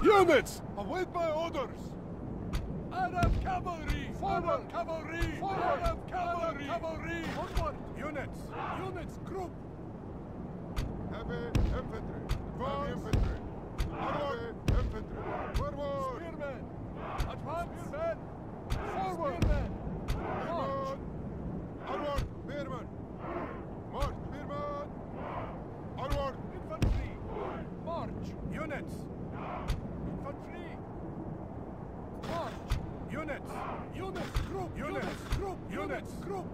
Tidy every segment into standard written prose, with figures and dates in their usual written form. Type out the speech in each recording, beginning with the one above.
Units, await my orders! Arab cavalry! Forward cavalry! Forward Arab cavalry! Cavalry! Forward! Units, group! Heavy infantry! Heavy infantry! Heavy infantry! Forward! Spearmen! Advance! Spearmen! Forward! Spearmen! March! Onward! Spearmen! March! Spearmen! Onward! Infantry! March! Units! Infantry! March! Units! Group! Units! Group!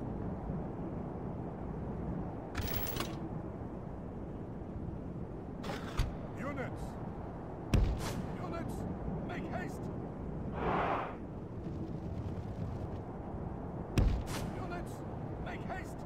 Units! Make haste! Units! Make haste!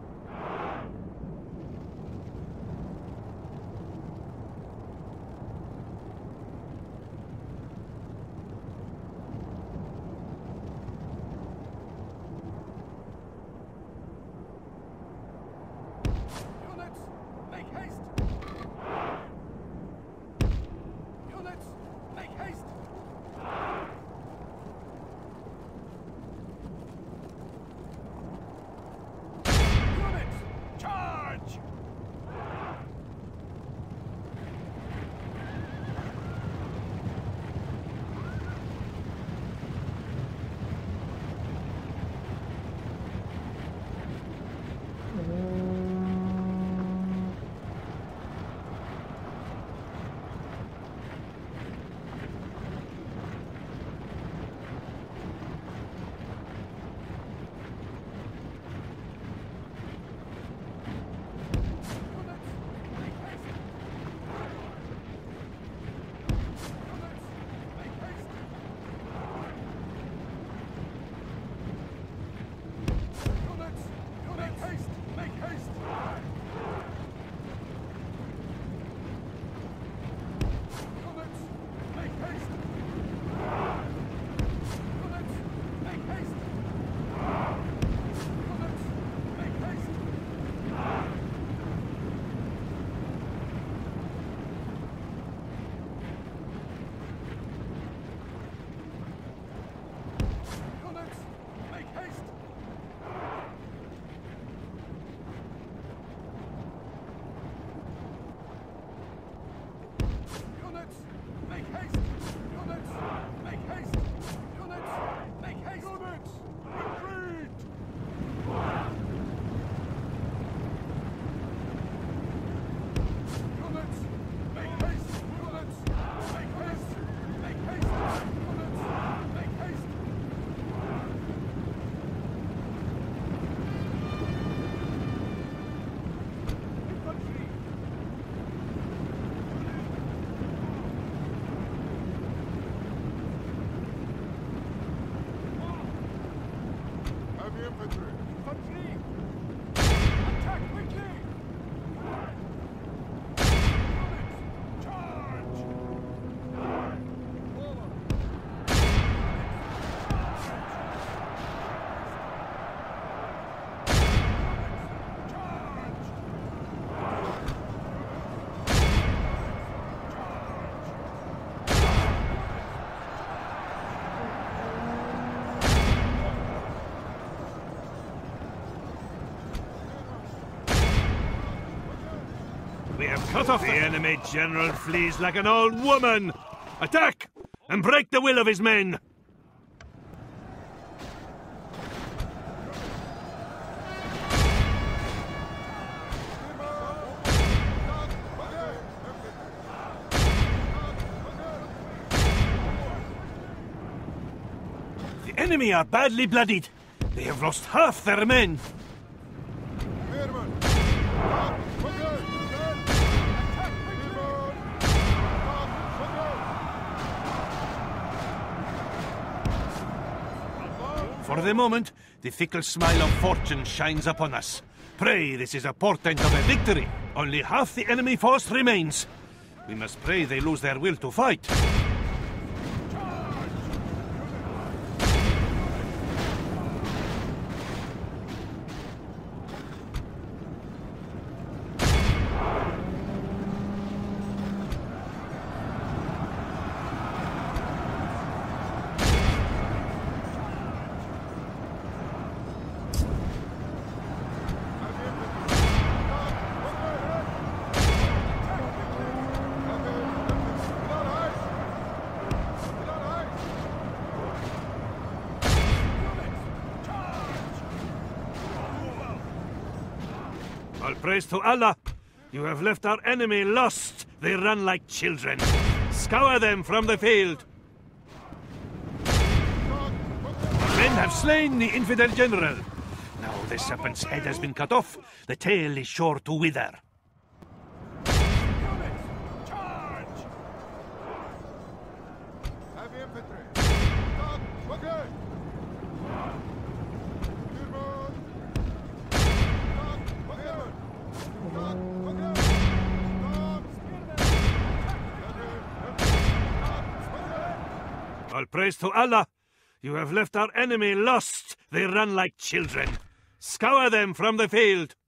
Units! Make haste! Units! Make haste! Units! Charge! We have cut off the enemy general flees like an old woman! Attack! And break the will of his men! The enemy are badly bloodied. They have lost half their men. For the moment, the fickle smile of fortune shines upon us. Pray this is a portent of a victory. Only half the enemy force remains. We must pray they lose their will to fight. praise to Allah. You have left our enemy lost. They run like children. Scour them from the field. Men have slain the infidel general. Now the serpent's head has been cut off. The tail is sure to wither. Units, charge! Heavy infantry. Stop. Okay. Spearman. Stop. Okay. Stop. Okay. Stop. Heavy infantry. Stop. All praise to Allah. You have left our enemy lost. They run like children. Scour them from the field.